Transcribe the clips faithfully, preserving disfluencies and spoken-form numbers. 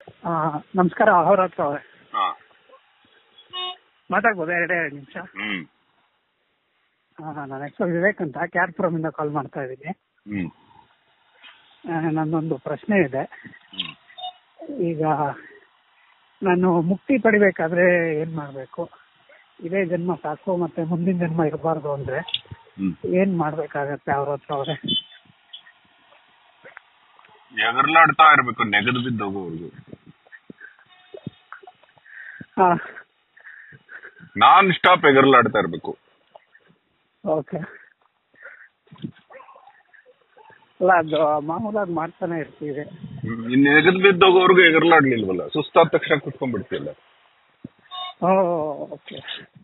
ಆ, ನಮಸ್ಕಾರ ಅಹೋರಾತ್ರ ಅವರೇ. ಹಾ ಮಾತಾಡ್ಬೋದಾ ಎರಡೇ ಎರಡು ನಿಮಿಷ? ಹ್ಮ್ ನನ್ನ ಹೆಸರು ವಿವೇಕ್ ಅಂತ ಕ್ಯಾರ್ಪುರಮ್ ಇಂದ ಕಾಲ್ ಮಾಡ್ತಾ ಇದ್ದೀನಿ. ಹ್ಮ್ ನನ್ನೊಂದು ಪ್ರಶ್ನೆ ಇದೆ. ಹ್ಮ್ ಈಗ ನಾನು ಮುಕ್ತಿ ಪಡಿಬೇಕಾದ್ರೆ ಏನ್ ಮಾಡ್ಬೇಕು? ಇದೇ ಜನ್ಮ ಸಾಕು ಮತ್ತೆ ಮುಂದಿನ ಜನ್ಮ ಇರಬಾರ್ದು ಅಂದ್ರೆ ಹ್ಮ್ ಏನ್ ಮಾಡ್ಬೇಕಾಗತ್ತೆ ಅವ್ರ ಹತ್ರ ಅವರೇ? ಎಗರ್ಲಾಡ್ತಾ ಇರ್ಬೇಕು, ನೆಗದು ಬಿದ್ದು ಹೋಗೋವರೆಗೂ. ಹಾ ನಾನ್ ಸ್ಟಾಪ್ ಎಗರ್ಲಾಡ್ತಾ ಇರ್ಬೇಕು. ಓಕೆ. ಅಲ್ಲ ಅದು ಮಾಮೂಲಾಗಿ ಮಾಡ್ತಾನೆ ಇರ್ತೀವಿ. ಇನ್ ನೆಗದು ಬಿದ್ದು ಹೋಗೋವರೆಗೂ ಎಗರ್ಲಾಡ್ಲಿಲ್ವಲ್ಲ, ಸುಸ್ತಾದ ತಕ್ಷಣ ಕುತ್ಕೊಂಡ್ಬಿಡ್ತಿಲ್ಲ. ಓ ಓಕೆ.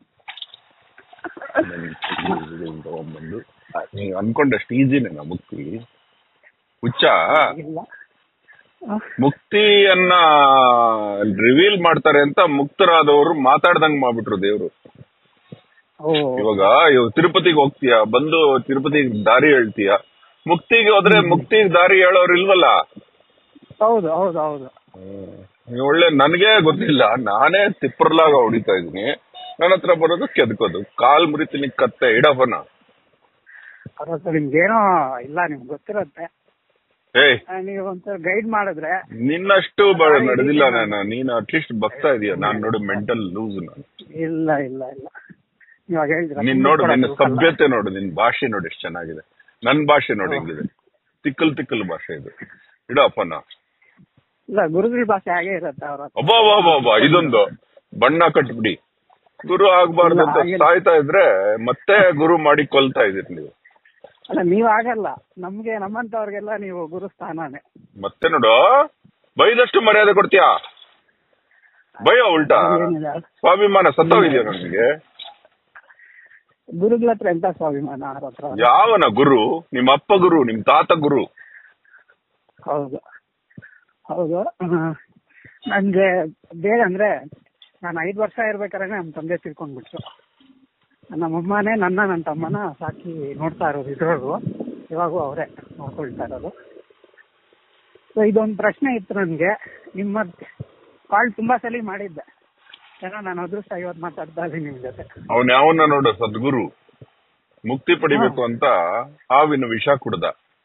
ತಗೊಂಡ್ಬಂದು ನೀವ್ ಅನ್ಕೊಂಡಷ್ಟು ಈಸಿನೇನಾ ಮುಕ್ತಿ? ಹುಚ್ಚ ಇಲ್ಲ. ಮುಕ್ತಿಯನ್ನ ರಿವೀಲ್ ಮಾಡ್ತಾರೆ ಅಂತ ಮುಕ್ತರಾದವರು ಮಾತಾಡ್ದಂಗ್ ಮಾಡ್ಬಿಟ್ರು ದೇವ್ರು. ಓ ಇವಾಗ ಇವಾಗ ತಿರುಪತಿಗೆ ಹೋಗ್ತೀಯಾ, ಬಂದು ತಿರುಪತಿಗೆ ದಾರಿ ಹೇಳ್ತೀಯ. ಮುಕ್ತಿಗೆ ಹೋದ್ರೆ ಮುಕ್ತಿಗೆ ದಾರಿ ಹೇಳೋರು ಇಲ್ವಲ್ಲ. ಹೌದು ಹೌದು ಹೌದು. ನೀವು ಒಳ್ಳೆ ನನ್ಗೆ ಗೊತ್ತಿಲ್ಲ, ನಾನೇ ತಿಪ್ಪರ್ಲಾಗ ಹೊಡಿತಾ ಇದೀನಿ. ನನ್ನ ಹತ್ರ ಬರೋದು ಕೆದ್ಕೋದು, ಕಾಲ್ ಮುರಿತೀನಿ ಕತ್ತೆ ಇಡಫನ. ಅವ್ರ ಹತ್ರ ನಿಮ್ಗೇನೋ ಇಲ್ಲ, ನಿಮ್ಗೆ ಗೊತ್ತಿರತ್ತೆ. ಏಯ್ ನೀವು ಒಂದ್ಸಲ ಗೈಡ್ ಮಾಡಿದ್ರೆ. ನಿನ್ನಷ್ಟು ನಡೆದಿಲ್ಲ ನಾನು. ನೀನು ಅಟ್ಲೀಸ್ಟ್ ಬಗ್ತಾ ಇದೀಯ, ನಾನ್ ನೋಡು ಮೆಂಟಲ್ ಲೂಸ್ ನಾನು. ಇಲ್ಲ ಇಲ್ಲ ಇಲ್ಲ, ಇವಾಗ ಹೇಳಿದ್ರ. ನೀನ್ ನೋಡು, ನಿನ್ನ ಸಭ್ಯತೆ ನೋಡು, ನಿನ್ ಭಾಷೆ ನೋಡಿ ಎಷ್ಟು ಚೆನ್ನಾಗಿದೆ. ನನ್ ಭಾಷೆ ನೋಡಿ ಹೆಂಗಿದೆ, ತಿಕ್ಕಲ್ ತಿಕ್ಕಲ್ ಭಾಷೆ ಇದು. ಇಡಪ್ಪನ ಇಲ್ಲ, ಗುರುಗಳ ಭಾಷೆ ಹಾಗೆ ಇರತ್ತೆ ಅವ್ರ ಹತ್ರ. ಅಬ್ಬಾ ಬಾಬಾ, ಇದೊಂದು ಬಣ್ಣ ಕಟ್ಬಿಡಿ. ಗುರು ಆಗ್ಬಾರ್ದು ಅಂತ ಸಾಯ್ತಾ ಇದ್ರೆ ಮತ್ತೆ ಗುರು ಮಾಡಿ ಕೊಲ್ತಾ ಇದೀರಿ ನೀವು. ಅಲ್ಲ, ನೀವ್ ಆಗಲ್ಲ, ನಮ್ಗೆ ನಮ್ಮಂತವ್ರಿಗೆಲ್ಲ ನೀವು ಗುರು ಸ್ಥಾನನೇ. ಮತ್ತೆ ನೋಡು, ಬೈದಷ್ಟು ಮರ್ಯಾದೆ ಕೊಡ್ತೀಯಾ? ಬೈಯ ಉಲ್ಟಾ ಸ್ವಾಭಿಮಾನ ಸತ್ತೋಗಿದ್ಯಾ ನನಗೆ? ಗುರುಗಳ ಹತ್ರ ಎಂತ ಸ್ವಾಭಿಮಾನ ಅವ್ರ ಹತ್ರ? ಯಾವನ ಗುರು? ನಿಮ್ಮ ಅಪ್ಪ ಗುರು, ನಿಮ್ ತಾತ ಗುರು. ಹೌದು ಹೌದು. ನನ್ಗೆ ಬೇಗ ಅಂದ್ರೆ ನಾನು ಐದು ವರ್ಷ ಇರ್ಬೇಕಾದ್ರೆ ನಮ್ಮ ತಂದೆ ತಿಳ್ಕೊಂಡ್ಬಿಟ್ರು. ನಮ್ಮಮ್ಮನೇ ನನ್ನ ನನ್ನ ತಮ್ಮನ ಸಾಕಿ ನೋಡ್ತಾ ಇರೋದು ಇದ್ರೊಳಗು, ಇವಾಗೂ ಅವರೇ ನೋಡ್ಕೊಳ್ತಾ ಇರೋದು. ಸೊ ಇದೊಂದು ಪ್ರಶ್ನೆ ಇತ್ತು ನನಗೆ. ನಿಮ್ಮ ಕಾಲ್ ತುಂಬಾ ಸಲ ಮಾಡಿದ್ದೆ, ಏನೋ ನಾನು ಅದೃಷ್ಟ ಇವತ್ತು ಮಾತಾಡ್ತಾ ಇದ್ದೀನಿ ನಿಮ್ ಜೊತೆ. ಅವನ್ ಯಾವನ್ನ ನೋಡು, ಸದ್ಗುರು ಮುಕ್ತಿ ಪಡಿಬೇಕು ಅಂತ ಹಾವಿನ ವಿಷ ಕುಡ್ದ.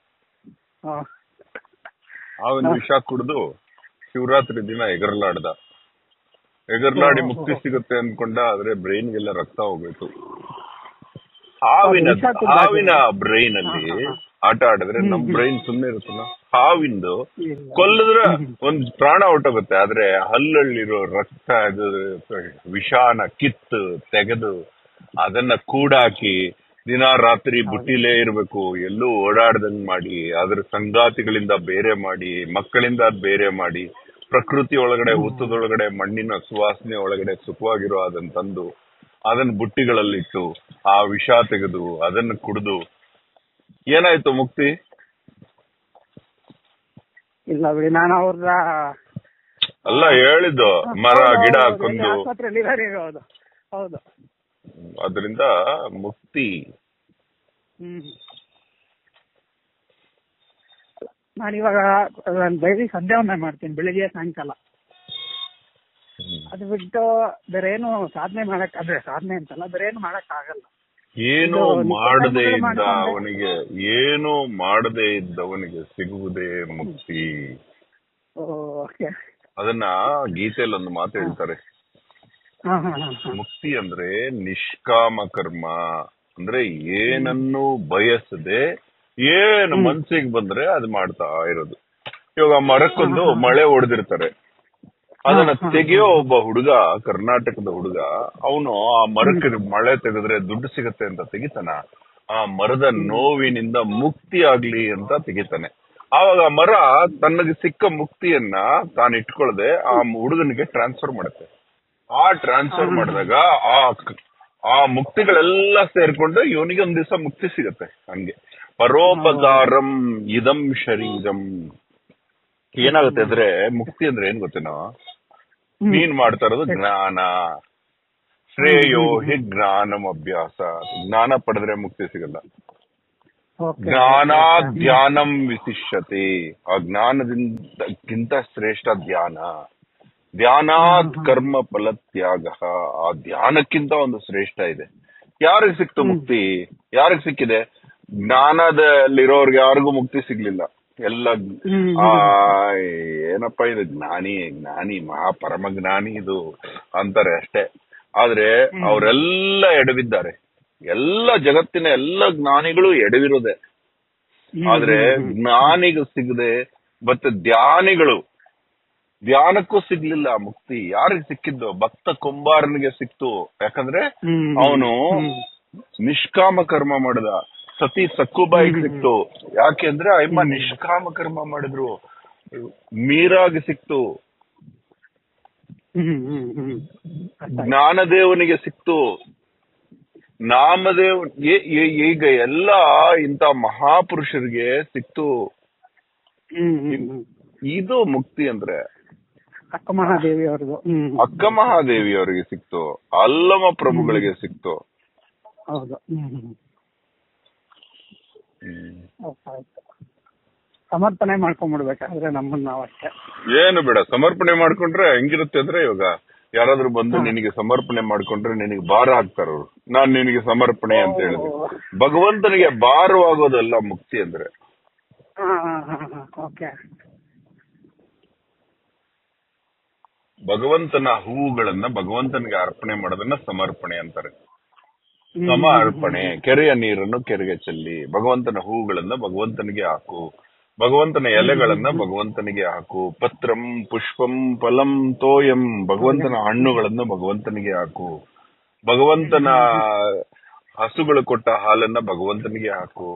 ಹಾವಿನ ವಿಷ ಕುಡ್ದು ಶಿವರಾತ್ರಿ ದಿನ ಎಗರ್ಲಾಡ್ದ. ಎಗರ್ಲಾಡಿ ಮುಕ್ತಿ ಸಿಗುತ್ತೆ ಅನ್ಕೊಂಡ, ಆದ್ರೆ ಬ್ರೈನ್ಗೆಲ್ಲ ರಕ್ತ ಹೋಗ್ಬೇಕು. ಹಾವಿನ ಹಾವಿನ ಬ್ರೈನ್ ಅಲ್ಲಿ ಆಟ ಆಡಿದ್ರೆ ನಮ್ ಬ್ರೈನ್ ಸುಮ್ನೆ ಇರುತ್ತಲ್ಲ. ಹಾವಿಂದು ಕೊಲ್ಲಿದ್ರೆ ಒಂದ್ ಪ್ರಾಣ ಹೊಟ್ಟೋಗುತ್ತೆ, ಆದ್ರೆ ಹಲ್ಲಲ್ಲಿರೋ ರಕ್ತ ಅದು ವಿಷಾನ ಕಿತ್ತು ತೆಗೆದು ಅದನ್ನ ಕೂಡಾಕಿ ದಿನ ರಾತ್ರಿ ಬುಟ್ಟಿಲೇ ಇರ್ಬೇಕು, ಎಲ್ಲೂ ಓಡಾಡ್ದಂಗ್ ಮಾಡಿ, ಅದ್ರ ಸಂಗಾತಿಗಳಿಂದ ಬೇರೆ ಮಾಡಿ, ಮಕ್ಕಳಿಂದ ಬೇರೆ ಮಾಡಿ, ಪ್ರಕೃತಿ ಒಳಗಡೆ ಹುತ್ತದೊಳಗಡೆ ಮಣ್ಣಿನ ಸುವಾಸನೆ ಒಳಗಡೆ ಸುಖವಾಗಿರೋ ಅದನ್ನ ತಂದು ಅದನ್ನ ಬುಟ್ಟಿಗಳಲ್ಲಿಟ್ಟು ಆ ವಿಷ ತೆಗೆದು ಅದನ್ನ ಕುಡಿದು ಏನಾಯ್ತು ಮುಕ್ತಿ? ಇಲ್ಲ ಬಿಡಿ, ನಾನು ಅವ್ರ ಅಲ್ಲ ಹೇಳಿದ್ದು, ಮರ ಗಿಡ ಕೊಂದು. ಹೌದು ಹೌದು. ಅದರಿಂದ ಮುಕ್ತಿ. ಹ್ಮ್ ನಾನಿವಾಗ ಡೈಲಿ ಸಂಧ್ಯಾವನ್ನ ಮಾಡ್ತೀನಿ, ಬೆಳಿಗ್ಗೆ ಸಾಯಂಕಾಲ. ಅದು ಬಿಟ್ಟು ಬೇರೆ ಏನು ಸಾಧನೆ ಮಾಡಕ್, ಅಂದ್ರೆ ಸಾಧನೆ ಅಂತಲ್ಲ, ಬೇರೆ ಏನು ಮಾಡಕ್ ಆಗಲ್ಲ. ಏನು ಮಾಡದೇ ಇದ್ದ ಅವನಿಗೆ ಏನು ಮಾಡದೇ ಇದ್ದವನಿಗೆ ಸಿಗುವುದೇ ಮುಕ್ತಿ. ಅದನ್ನ ಗೀತೆಯಲ್ಲಿ ಒಂದು ಮಾತು ಹೇಳ್ತಾರೆ, ಮುಕ್ತಿ ಅಂದ್ರೆ ನಿಷ್ಕಾಮ ಕರ್ಮ. ಅಂದ್ರೆ ಏನನ್ನು ಬಯಸದೆ ಏನು ಮನ್ಸಿಗೆ ಬಂದ್ರೆ ಅದು ಮಾಡ್ತಾ ಇರೋದು. ಇವಾಗ ಮರಕ್ಕೊಂದು ಮಳೆ ಹೊಡೆದಿರ್ತಾರೆ, ಅದನ್ನ ತೆಗೆಯೋ ಒಬ್ಬ ಹುಡುಗ, ಕರ್ನಾಟಕದ ಹುಡುಗ, ಅವನು ಆ ಮರಕ್ಕೆ ಮಳೆ ತೆಗೆದ್ರೆ ದುಡ್ಡು ಸಿಗತ್ತೆ ಅಂತ ತೆಗಿತಾನ? ಆ ಮರದ ನೋವಿನಿಂದ ಮುಕ್ತಿ ಆಗ್ಲಿ ಅಂತ ತೆಗಿತಾನೆ. ಆವಾಗ ಮರ ತನ್ನಗೆ ಸಿಕ್ಕ ಮುಕ್ತಿಯನ್ನ ತಾನು ಇಟ್ಕೊಳ್ದೆ ಆ ಹುಡುಗನಿಗೆ ಟ್ರಾನ್ಸ್ಫರ್ ಮಾಡುತ್ತೆ. ಆ ಟ್ರಾನ್ಸ್ಫರ್ ಮಾಡಿದಾಗ ಆ ಆ ಮುಕ್ತಿಗಳೆಲ್ಲ ಸೇರ್ಕೊಂಡು ಇವನಿಗೆ ಒಂದ್ ದಿವಸ ಮುಕ್ತಿ ಸಿಗತ್ತೆ. ಹಂಗೆ ಪರೋಪಕಾರಂ ಇದಂ ಶರೀರಂ. ಏನಾಗುತ್ತೆ ಅಂದ್ರೆ ಮುಕ್ತಿ ಅಂದ್ರೆ ಏನ್ ಗೊತ್ತೇನೋ? ನೀನ್ ಮಾಡ್ತಾ ಇರೋದು ಜ್ಞಾನ. ಶ್ರೇಯೋ ಹಿ ಜ್ಞಾನಂ ಅಭ್ಯಾಸ. ಜ್ಞಾನ ಪಡೆದ್ರೆ ಮುಕ್ತಿ ಸಿಗಲ್ಲ. ಜ್ಞಾನಾ ಧ್ಯಾನಂ ವಿಶಿಷ್ಯತೆ. ಆ ಜ್ಞಾನದಿಂದಕ್ಕಿಂತ ಶ್ರೇಷ್ಠ ಧ್ಯಾನ. ಧ್ಯಾನಾತ್ ಕರ್ಮ ಫಲ ತ್ಯಾಗ. ಆ ಧ್ಯಾನಕ್ಕಿಂತ ಒಂದು ಶ್ರೇಷ್ಠ ಇದೆ. ಯಾರಿಗ್ ಸಿಕ್ತು ಮುಕ್ತಿ? ಯಾರಿಗ್ ಸಿಕ್ಕಿದೆ? ಜ್ಞಾನದಲ್ಲಿರೋರ್ಗೆ ಯಾರಿಗೂ ಮುಕ್ತಿ ಸಿಗ್ಲಿಲ್ಲ. ಎಲ್ಲ ಆ ಏನಪ್ಪಾ ಇದು ಜ್ಞಾನಿ ಜ್ಞಾನಿ ಮಹಾ ಪರಮ ಜ್ಞಾನಿ ಇದು ಅಂತಾರೆ ಅಷ್ಟೇ. ಆದ್ರೆ ಅವರೆಲ್ಲ ಎಡವಿದ್ದಾರೆ. ಎಲ್ಲ ಜಗತ್ತಿನ ಎಲ್ಲ ಜ್ಞಾನಿಗಳು ಎಡವಿರೋದೆ. ಆದ್ರೆ ಜ್ಞಾನಿಗೂ ಸಿಗದೆ ಮತ್ತೆ ಧ್ಯಾನಿಗಳು ಧ್ಯಾನಕ್ಕೂ ಸಿಗ್ಲಿಲ್ಲ ಮುಕ್ತಿ. ಯಾರಿಗೆ ಸಿಕ್ಕಿದ್ದು? ಭಕ್ತ ಕುಂಬಾರನಿಗೆ ಸಿಕ್ತು. ಯಾಕಂದ್ರೆ ಅವನು ನಿಷ್ಕಾಮ ಕರ್ಮ ಮಾಡಿದ. ಸತಿ ಸಕ್ಕುಬಾಯಿಗೆ ಸಿಕ್ತು. ಯಾಕೆಂದ್ರೆ ಅಮ್ಮ ನಿಷ್ಕಾಮ ಕರ್ಮ ಮಾಡಿದ್ರು. ಮೀರಾಗಿ ಸಿಕ್ತು. ಜ್ಞಾನದೇವನಿಗೆ ಸಿಕ್ತು. ನಾಮದೇವ್ ಈಗ ಎಲ್ಲ ಇಂತ ಮಹಾಪುರುಷರಿಗೆ ಸಿಕ್ತು. ಇದು ಮುಕ್ತಿ ಅಂದ್ರೆ ಅಕ್ಕ ಮಹಾದೇವಿ ಅವ್ರಿಗೂ ಅಕ್ಕ ಮಹಾದೇವಿ ಅವರಿಗೆ ಸಿಕ್ತು. ಅಲ್ಲಮ ಪ್ರಭುಗಳಿಗೆ ಸಿಕ್ತು. ಹೌದು. ಸಮರ್ಪಣೆ ಮಾಡ್ಕೊಂಡ್ಬಿಡ್ಬೇಕಾದ್ರೆ ನಮ್ಮನ್ನ ನಾವು ಅಷ್ಟೇ. ಏನು ಬೇಡ, ಸಮರ್ಪಣೆ ಮಾಡ್ಕೊಂಡ್ರೆ ಹೆಂಗಿರುತ್ತೆ ಅಂದ್ರೆ, ಇವಾಗ ಯಾರಾದ್ರೂ ಬಂದು ನಿನಗೆ ಸಮರ್ಪಣೆ ಮಾಡ್ಕೊಂಡ್ರೆ ನಿನಗೆ ಭಾರ ಹಾಕ್ತಾರ ಅವ್ರು. ನಾನ್ ನಿನಗೆ ಸಮರ್ಪಣೆ ಅಂತ ಹೇಳಿದ್ರೆ ಭಗವಂತನಿಗೆ ಭಾರವಾಗೋದಲ್ಲ ಮುಕ್ತಿ ಅಂದ್ರೆ. ಭಗವಂತನ ಹೂವುಗಳನ್ನ ಭಗವಂತನಿಗೆ ಅರ್ಪಣೆ ಮಾಡೋದನ್ನ ಸಮರ್ಪಣೆ ಅಂತಾರೆ. ಸಮ ಅರ್ಪಣೆ. ಕೆರೆಯ ನೀರನ್ನು ಕೆರೆಗೆ ಚೆಲ್ಲಿ ಭಗವಂತನ ಹೂವುಗಳನ್ನ ಭಗವಂತನಿಗೆ ಹಾಕು. ಭಗವಂತನ ಎಲೆಗಳನ್ನ ಭಗವಂತನಿಗೆ ಹಾಕು. ಪತ್ರಂ ಪುಷ್ಪಂ ಫಲಂ ತೋಯಂ. ಭಗವಂತನ ಹಣ್ಣುಗಳನ್ನು ಭಗವಂತನಿಗೆ ಹಾಕು. ಭಗವಂತನ ಹಸುಗಳು ಕೊಟ್ಟ ಹಾಲನ್ನ ಭಗವಂತನಿಗೆ ಹಾಕು.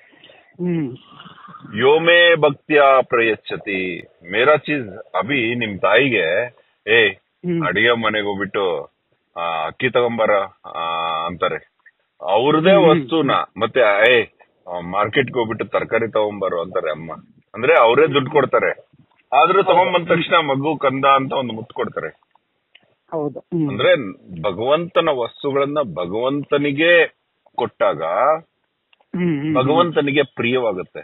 ಯೋಮೇ ಭಕ್ತಿಯ ಪ್ರಯಚ್ಛತಿ. ಮೇರಾ ಚೀಸ್ ಅಭಿ ನಿಮ್ ತಾಯಿಗೆ ಏ ಅಡಿಗೆ ಮನೆಗೆ ಹೋಗ್ಬಿಟ್ಟು ಆ ಅಕ್ಕಿ ತಗೊಂಬಾರ ಅಂತಾರೆ. ಅವ್ರದೇ ವಸ್ತುನ ಮತ್ತೆ ಏ ಮಾರ್ಕೆಟ್ಗೆ ಹೋಗ್ಬಿಟ್ಟು ತರಕಾರಿ ತಗೊಂಬಾರು ಅಂತಾರೆ ಅಮ್ಮ. ಅಂದ್ರೆ ಅವರೇ ದುಡ್ಡು ಕೊಡ್ತಾರೆ. ಆದ್ರೂ ತಗೊಂಬಂದ ತಕ್ಷಣ ಮಗು ಕಂದ ಅಂತ ಒಂದು ಮುತ್ತು ಕೊಡ್ತಾರೆ. ಅಂದ್ರೆ ಭಗವಂತನ ವಸ್ತುಗಳನ್ನ ಭಗವಂತನಿಗೆ ಕೊಟ್ಟಾಗ ಭಗವಂತನಿಗೆ ಪ್ರಿಯವಾಗುತ್ತೆ.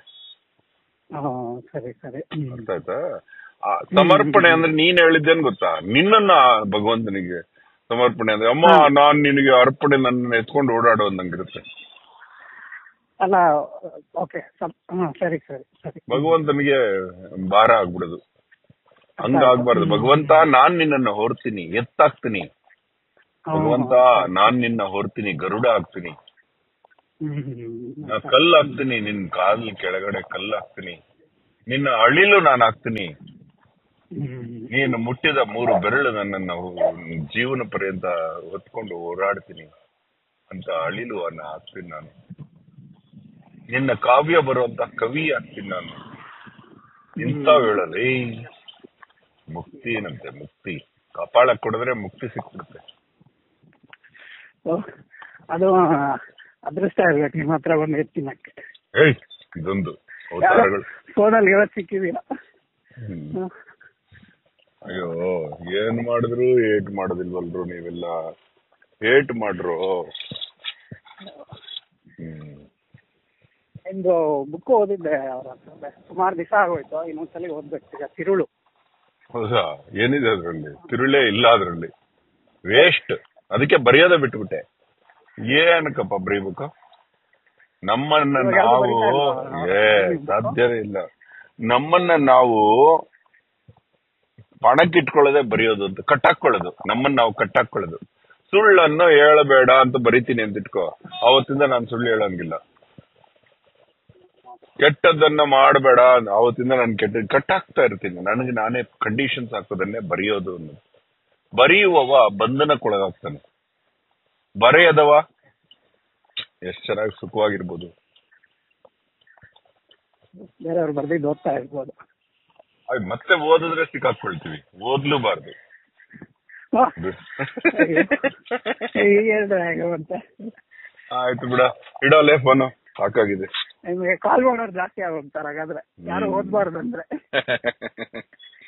ಅರ್ಥ ಆಯ್ತಾ? ಸಮರ್ಪಣೆ ಅಂದ್ರೆ ನೀನ್ ಹೇಳಿದ್ದೇನ್ ಗೊತ್ತಾ? ನಿನ್ನನ್ನ ಭಗವಂತನಿಗೆ ಸಮರ್ಪಣೆ ಅಂದ್ರೆ ಅಮ್ಮ ನಾನ್ ನಿನಗೆ ಅರ್ಪಣೆ ನನ್ನ ಎತ್ಕೊಂಡು ಓಡಾಡೋ ಅಂದಂಗಿರುತ್ತೆ. ಅಲ್ಲ, ಓಕೆ, ಸರಿ ಸರಿ ಸರಿ. ಭಗವಂತನಿಗೆ ಭಾರ ಆಗ್ಬಿಡುದು. ಹಂಗಾಗ್ಬಾರ್ದು. ಭಗವಂತ ನಾನ್ ನಿನ್ನನ್ನ ಹೊರ್ತೀನಿ, ಎತ್ತಾಕ್ತೀನಿ. ಭಗವಂತ ನಾನ್ ನಿನ್ನ ಹೊರ್ತೀನಿ, ಗರುಡ ಆಗ್ತೀನಿ, ನಾ ಕಲ್ಲು ಹಾಕ್ತೀನಿ, ನಿನ್ ಕಾಲ್ ಕೆಳಗಡೆ ಕಲ್ಲು ಹಾಕ್ತೀನಿ, ನಿನ್ನ ಅಳಿಲು ನಾನು ಹಾಕ್ತೀನಿ, ನೀನು ಮುಟ್ಟಿದ ಮೂರು ಬೆರಳು ನನ್ನನ್ನ ಜೀವನ ಪರ್ಯಂತ ಹೊತ್ಕೊಂಡು ಓಡಾಡ್ತೀನಿ ಅಂತ ಅಳಿಲು ಅನ್ನ ಹಾಕ್ತೀನಿ ನಾನು. ನಿನ್ನ ಕಾವ್ಯ ಬರುವಂತ ಕವಿ ಆಗ್ತೀನಿ ನಾನು. ಇಂಥ ಹೇಳಲಿ ಮುಕ್ತಿ ಏನಂತೆ. ಮುಕ್ತಿ ಕಪಾಳ ಕೊಡಿದ್ರೆ ಮುಕ್ತಿ ಸಿಕ್ಬಿಡುತ್ತೆ. ಅದು ಅದೃಷ್ಟ ಇರ್ಬೇಕು ನಿಮ್ಮ ಹತ್ರ ಬಂದು ಎತ್ತಿನಕ್ಕೆ. ಏಯ್ ಇದೊಂದು ಅವತಾರಗಳು ಫೋನಲ್ಲಿ ಇವತ್ತು ಸಿಕ್ಕಿದೀರ. ಅಯ್ಯೋ ಏನ್ ಮಾಡಿದ್ರು ಏಟ್ ಮಾಡೋದಿಲ್ವಲ್ರು ನೀವೆಲ್ಲ. ಏಟ್ ಮಾಡ್ರು. ಹ್ಮ್ ಒಂದು ಬುಕ್ ಓದಿದ್ದೆ ಅವ್ರ ಹತ್ರ, ಸುಮಾರು ದಿವಸ ಆಗೋಯ್ತು. ಇನ್ನೊಂದ್ಸಲಿ ಓದ್ಬೇಕು. ಈಗ ತಿರುಳು. ಹೌದಾ? ಏನಿದೆ ಅದ್ರಲ್ಲಿ? ತಿರುಳೇ ಇಲ್ಲ ಅದ್ರಲ್ಲಿ. ವೇಸ್ಟ್. ಅದಕ್ಕೆ ಬರೆಯೋದೇ ಬಿಟ್ಬಿಟ್ಟೆ. ಏನಕ್ಕಪ್ಪ ಬರೀಬೇಕು? ನಮ್ಮನ್ನ ನಾವು ಏ ಸಾಧ್ಯವೇ ಇಲ್ಲ. ನಮ್ಮನ್ನ ನಾವು ಪಣಕ್ಕಿಟ್ಕೊಳ್ಳೋದೇ ಬರೆಯೋದು ಅಂತ, ಕಟ್ಟಾಕೊಳ್ಳೋದು. ನಮ್ಮನ್ನ ನಾವು ಕಟ್ಟಾಕೊಳ್ಳೋದು. ಸುಳ್ಳನ್ನು ಹೇಳಬೇಡ ಅಂತ ಬರಿತೀನಿ ಅಂತ ಇಟ್ಕೋ, ಅವತ್ತಿಂದ ನಾನು ಸುಳ್ಳು ಹೇಳಂಗಿಲ್ಲ. ಕೆಟ್ಟದ್ದನ್ನ ಮಾಡಬೇಡ ಅವತ್ತಿಂದ ನಾನು ಕೆಟ್ಟ ಕಟ್ಟಾಗ್ತಾ ಇರ್ತೀನಿ. ನನಗೆ ನಾನೇ ಕಂಡೀಷನ್ಸ್ ಹಾಕೋದನ್ನೇ ಬರೆಯೋದು ಅನ್ನೋದು. ಬರೆಯುವವ ಬಂಧನಕ್ಕೊಳಗಾಗ್ತಾನೆ. ಬರೆಯದವ ಎಷ್ಟ್ ಚೆನ್ನಾಗಿ ಸುಖವಾಗಿರ್ಬೋದು. ಬೇರೆಯವ್ರು ಬರ್ದಿದ್ದು ಓದ್ತಾ ಇರ್ಬೋದು. ಮತ್ತೆ ಓದಿದ್ರೆ ಸಿಕ್ಕಾಕೊಳ್ತೀವಿ. ಓದ್ಲೂಬಾರ್ದು. ಆಯ್ತು ಬಿಡ, ಇಡೋಲೆ ಫೋನು. ಸಾಕಾಗಿದೆ. ನಿಮಗೆ ಕಾಲ್ ಮಾಡೋರು ಜಾಸ್ತಿ ಆಗೋಗ್ತಾರೆ ಹಾಗಾದ್ರೆ, ಯಾರು ಓದ್ಬಾರ್ದು ಅಂದ್ರೆ.